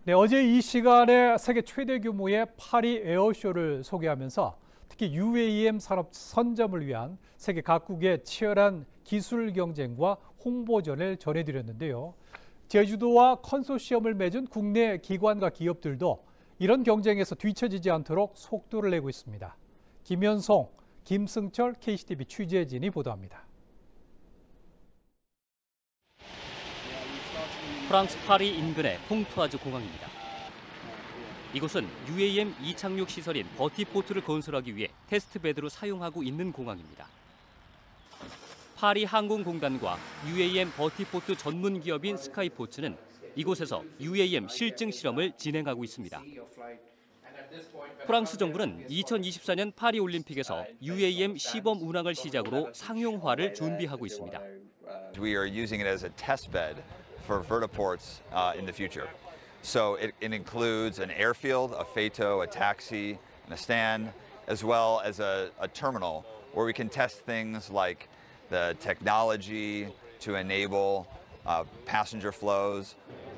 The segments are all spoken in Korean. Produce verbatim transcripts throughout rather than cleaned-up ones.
네, 어제 이 시간에 세계 최대 규모의 파리 에어쇼를 소개하면서 특히 유에이엠 산업 선점을 위한 세계 각국의 치열한 기술 경쟁과 홍보전을 전해드렸는데요. 제주도와 컨소시엄을 맺은 국내 기관과 기업들도 이런 경쟁에서 뒤처지지 않도록 속도를 내고 있습니다. 김현송, 김승철 케이씨티비 취재진이 보도합니다. 프랑스 파리 인근의 퐁투아즈 공항입니다. 이곳은 유에이엠 이착륙 시설인 버티포트를 건설하기 위해 테스트베드로 사용하고 있는 공항입니다. 파리 항공공단과 유에이엠 버티포트 전문 기업인 스카이포츠는 이곳에서 유에이엠 실증 실험을 진행하고 있습니다. 프랑스 정부는 이천이십사 년 파리 올림픽에서 유에이엠 시범 운항을 시작으로 상용화를 준비하고 있습니다. We are using it as a test bed for vertiports uh, in the future. So it, it includes an airfield, a FATO, a taxi, and a stand, as well as a, a terminal where we can test things like the technology to enable uh, passenger flows.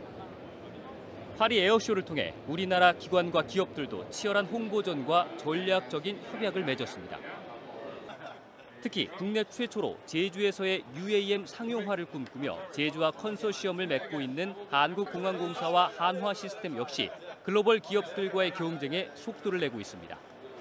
파리 에어쇼를 통해 우리나라 기관과 기업들도 치열한 홍보전과 전략적인 협약을 맺었습니다. 특히 국내 최초로 제주에서의 유에이엠 상용화를 꿈꾸며 제주와 컨소시엄을 맺고 있는 한국공항공사와 한화시스템 역시 글로벌 기업들과의 경쟁에 속도를 내고 있습니다.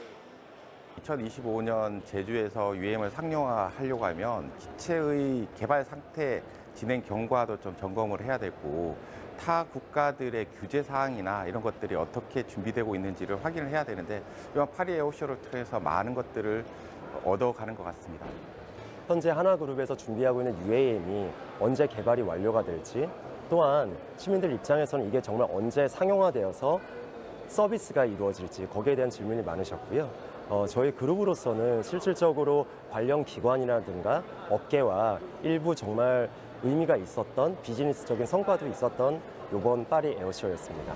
이천이십오 년 제주에서 유에이엠을 상용화하려고 하면 기체의 개발 상태 진행 경과도 좀 점검을 해야 되고 타 국가들의 규제 사항이나 이런 것들이 어떻게 준비되고 있는지를 확인을 해야 되는데 이번 파리 에어쇼를 통해서 많은 것들을 얻어가는 것 같습니다. 현재 하나그룹에서 준비하고 있는 유에이엠이 언제 개발이 완료가 될지, 또한 시민들 입장에서는 이게 정말 언제 상용화되어서 서비스가 이루어질지 거기에 대한 질문이 많으셨고요. 어, 저희 그룹으로서는 실질적으로 관련 기관이라든가 업계와 일부 정말 의미가 있었던 비즈니스적인 성과도 있었던 이번 파리 에어쇼였습니다.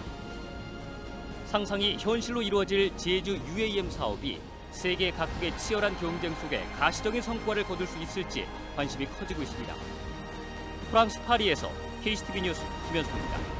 상상이 현실로 이루어질 제주 유에이엠 사업이 세계 각국의 치열한 경쟁 속에 가시적인 성과를 거둘 수 있을지 관심이 커지고 있습니다. 프랑스 파리에서 케이씨티비 뉴스 김현수입니다.